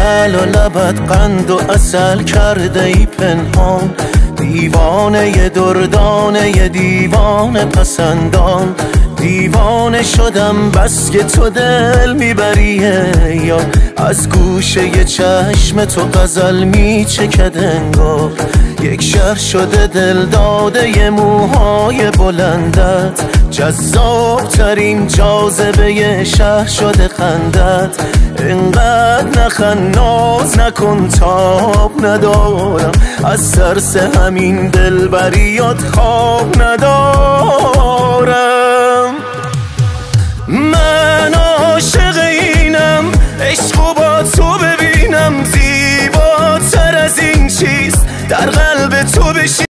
لعل و لبت قند و عسل کرده ای پنهان، دیوانه دردانه دیوانه پسندان. دیوانه شدم بس که تو دل میبریه، یا از گوشه چشم تو غزل میچکد انگار. یک شهر شده دل داده موهای بلندت، جذاب ترین جاذبه شهر شده خندت. اینقدر نخند ناز نکن تاب ندارم، از ترس همین دلبریات خواب ندارم. من عاشق اینم عشقو با تو ببینم، زیباتر از این چیست در قلب تو بشی.